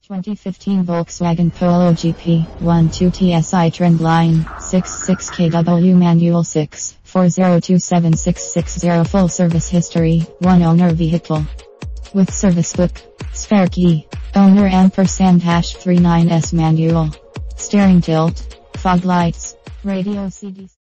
2015 Volkswagen Polo GP 12 TSI Trendline 66kW Manual 640276660 Full service history, 1 owner vehicle. With service book, spare key, owner ##39S manual, steering tilt, fog lights, radio CD.